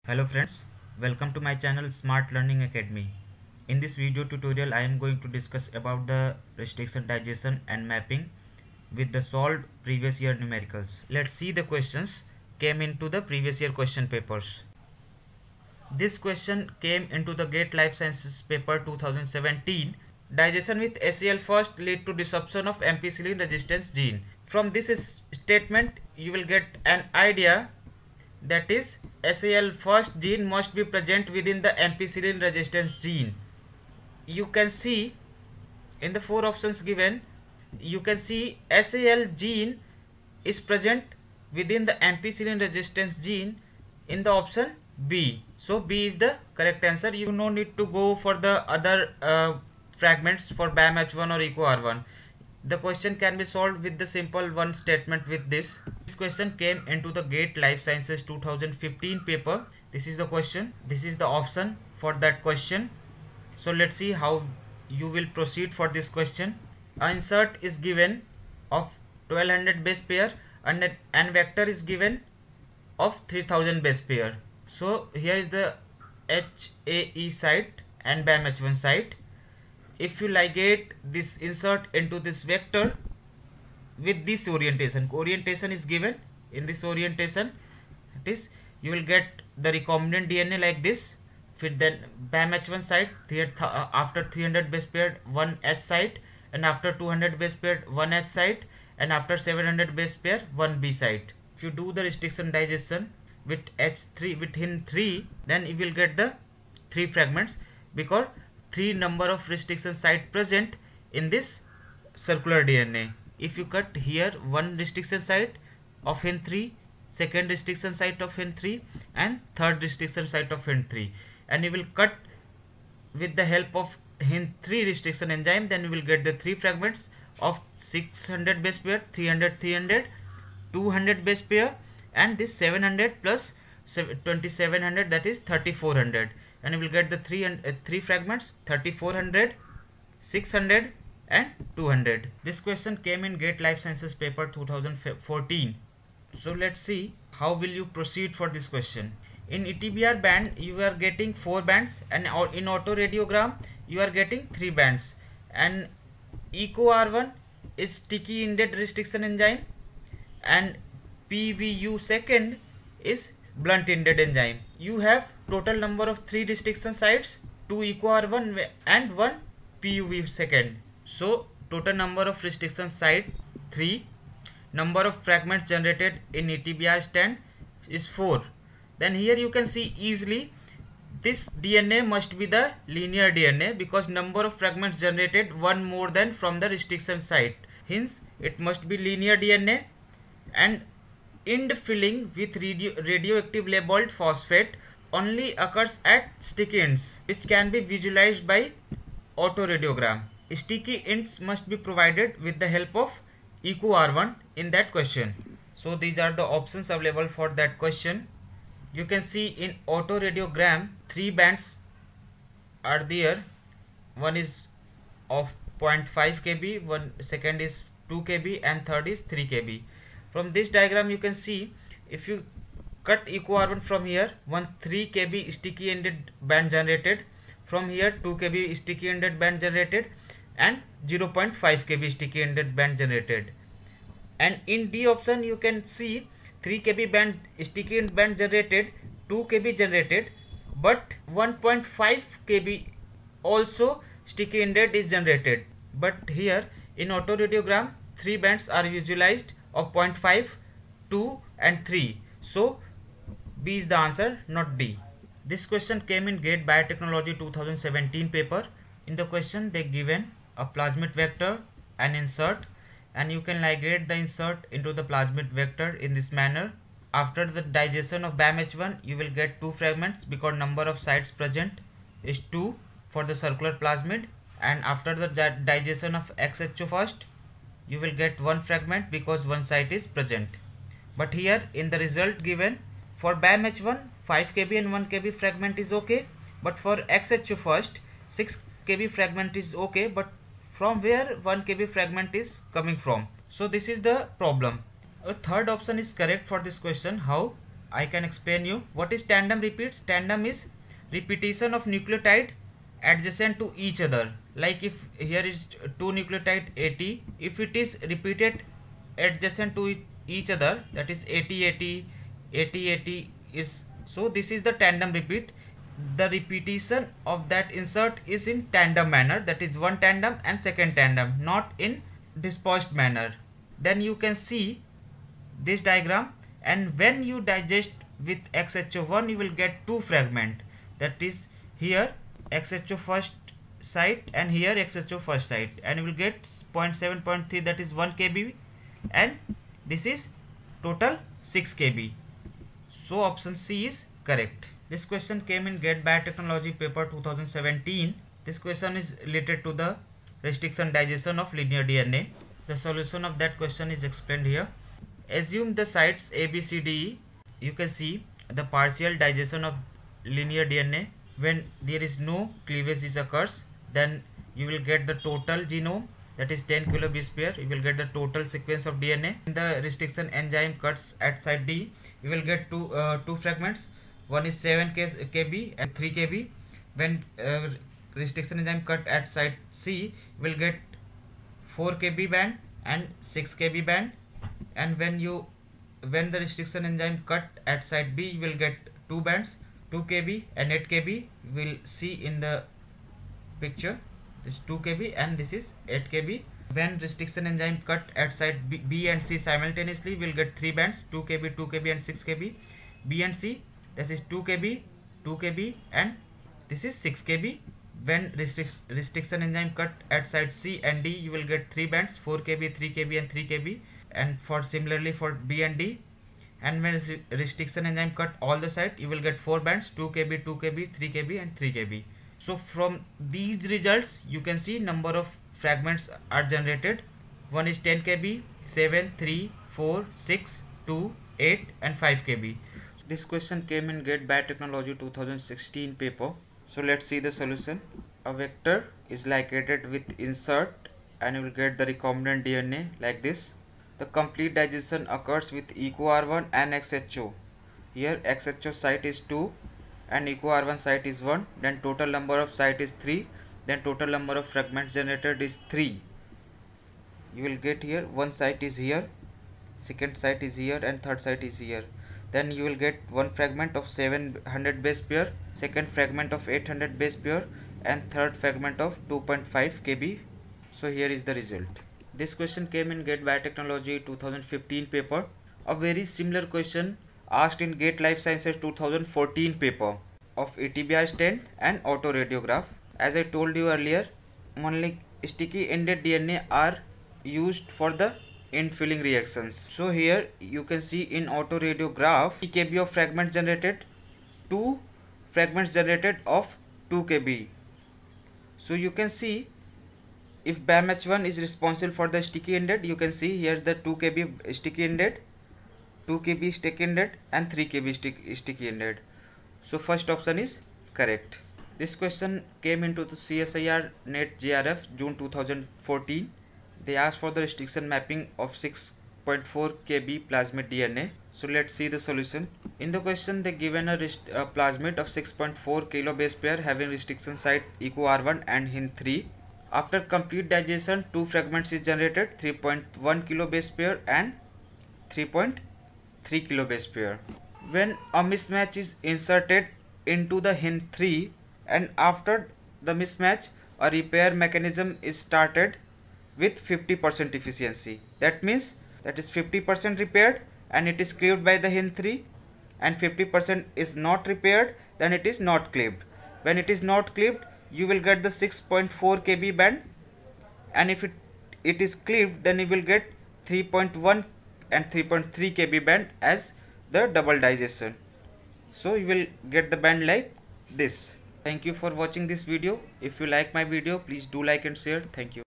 Hello friends, welcome to my channel Smart Learning Academy. In this video tutorial I am going to discuss about the restriction digestion and mapping with the solved previous year numericals. Let's see the questions came into the previous year question papers. This question came into the GATE Life Sciences paper 2017. Digestion with SEL first lead to disruption of ampicillin resistance gene. From this statement you will get an idea, that is SAL first gene must be present within the ampicillin resistance gene. You can see in the four options given, you can see SAL gene is present within the ampicillin resistance gene in the option B. So B is the correct answer. You no need to go for the other fragments for BAM-H1 or EcoR1. The question can be solved with the simple one statement with this. This question came into the GATE Life Sciences 2015 paper. This is the question. This is the option for that question. So let's see how you will proceed for this question. An insert is given of 1200 base pair and an vector is given of 3000 base pair. So here is the HAE site and BAM-H1 site. If you ligate this insert into this vector with this orientation is given in this orientation, it is you will get the recombinant DNA like this. Then BAM-H1 site after 300 base pair 1 H site, and after 200 base pair 1 H site, and after 700 base pair 1 B site. If you do the restriction digestion with H3 with HIN3, then you will get the 3 fragments, because 3 number of restriction site present in this circular DNA. If you cut here one restriction site of HIN3, second restriction site of HIN3, and third restriction site of HIN3, and you will cut with the help of HIN3 restriction enzyme, then you will get the 3 fragments of 600 base pair, 300, 300, 200 base pair, and this 700 plus 2700, that is 3400, and you will get the 3 fragments 3400, 600 and 200. This question came in GATE Life Sciences paper 2014. So let's see how will you proceed for this question. In ETBR band you are getting 4 bands, and in autoradiogram you are getting 3 bands, and EcoR1 is sticky ended restriction enzyme, and PVU second is blunt ended enzyme. You have total number of 3 restriction sites, 2 EcoR1 and 1 PUV second. So total number of restriction site 3. Number of fragments generated in ETBR stand is 4. Then here you can see easily this DNA must be the linear DNA, because number of fragments generated 1 more than from the restriction site. Hence it must be linear DNA, and end filling with radioactive labeled phosphate only occurs at sticky ends, which can be visualized by autoradiogram. Sticky ends must be provided with the help of EcoR1 in that question. So these are the options available for that question. You can see in autoradiogram 3 bands are there. One is of 0.5 kb, one second is 2 kb, and third is 3 kb. From this diagram you can see, if you cut EcoR1 from here, 3 kb sticky ended band generated, from here 2 kb sticky ended band generated, and 0.5 kb sticky ended band generated. And in D option you can see 3 kb band sticky end band generated, 2 kb generated, but 1.5 kb also sticky ended is generated. But here in autoradiogram 3 bands are visualized of 0.5, 2 and 3. So B is the answer, not D. This question came in GATE Biotechnology 2017 paper. In the question they given a plasmid vector, an insert, and you can ligate the insert into the plasmid vector in this manner. After the digestion of BAM-H1 you will get 2 fragments, because number of sites present is 2 for the circular plasmid, and after the digestion of XHO first you will get 1 fragment, because 1 site is present. But here in the result given for BAM-H1 5 kb and 1 kb fragment is okay, but for XHO first 6 kb fragment is okay, but from where 1 kb fragment is coming from? So this is the problem. A third option is correct for this question. How? I can explain you. What is tandem repeats? Tandem is repetition of nucleotide adjacent to each other. Like if here is two nucleotide AT, if it is repeated adjacent to each other, that is AT is, so this is the tandem repeat. The repetition of that insert is in tandem manner, that is one tandem and second tandem, not in dispersed manner. Then you can see this diagram, and when you digest with XHO1 you will get two fragment, that is here XHO first site and here XHO first site, and you will get 0.7, 0.3, that is 1 kb, and this is total 6 kb. So option C is correct. This question came in GATE Biotechnology paper 2017. This question is related to the restriction digestion of linear DNA. The solution of that question is explained here. Assume the sites A, B, C, D, E. You can see the partial digestion of linear DNA. When there is no cleavage is occurs, then you will get the total genome, that is 10 kilobase pair. You will get the total sequence of DNA. When the restriction enzyme cuts at site D, you will get two fragments. One is 7 kb and 3 kb. When restriction enzyme cut at site C, you will get 4 kb band and 6 kb band. And when the restriction enzyme cut at site B, you will get two bands, 2 kb and 8 kb. You will see in the picture, this 2 kb and this is 8 kb. When restriction enzyme cut at site B and C simultaneously, we will get 3 bands, 2 kb, 2 kb and 6 kb. B and C, this is 2 kb, 2 kb and this is 6 kb. When restriction enzyme cut at site C and D, you will get 3 bands, 4 kb, 3 kb and 3 kb. And for similarly for B and D. And when restriction enzyme cut all the site, you will get 4 bands, 2 kb, 2 kb, 3 kb and 3 kb. So from these results you can see number of fragments are generated. One is 10 kb, 7, 3, 4, 6, 2, 8 and 5 kb. This question came in GATE Biotechnology 2016 paper. So let's see the solution. A vector is ligated with insert and you will get the recombinant DNA like this. The complete digestion occurs with EcoR1 and XHO. Here XHO site is 2 and EcoR1 site is 1. Then total number of site is 3. Then total number of fragments generated is 3. You will get here one site is here, second site is here and third site is here. Then you will get one fragment of 700 base pair, second fragment of 800 base pair and third fragment of 2.5 kb. So here is the result. This question came in GATE Biotechnology 2015 paper. A very similar question asked in GATE Life Sciences 2014 paper of ATBR stent and autoradiograph. As I told you earlier, only sticky ended DNA are used for the end filling reactions. So here you can see in autoradiograph 3 kb of fragments generated, 2 fragments generated of 2 kb. So you can see if BAMH1 is responsible for the sticky ended, you can see here the 2 kb sticky ended, 2 kb sticky ended and 3 kb sticky ended. So first option is correct. This question came into the CSIR NET JRF June 2014. They asked for the restriction mapping of 6.4 kb plasmid DNA. So let's see the solution. In the question they given a plasmid of 6.4 kilobase pair having restriction site EcoR1 and HIN3. After complete digestion, 2 fragments is generated, 3.1 kilobase pair and 3.3 kilobase pair. When a mismatch is inserted into the HIN3 and after the mismatch, a repair mechanism is started with 50% efficiency. That means that is 50% repaired and it is cleaved by the HIN3, and 50% is not repaired, then it is not cleaved. When it is not cleaved, you will get the 6.4 kb band, and if it is cleaved, then you will get 3.1 and 3.3 kb band as the double digestion. So you will get the band like this. Thank you for watching this video. If you like my video, please do like and share. Thank you.